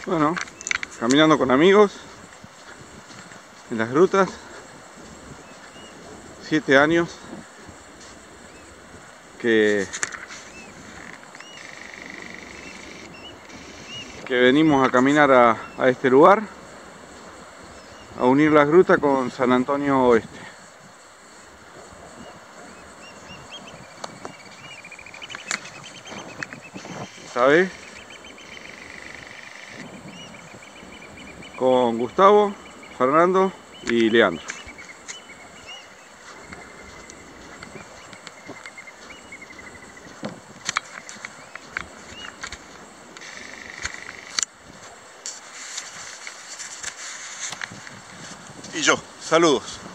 Bueno, caminando con amigos en las grutas, 7 años que venimos a caminar a este lugar, a unir las grutas con San Antonio Oeste. ¿Sabes? Con Gustavo, Fernando y Leandro. Y yo, saludos.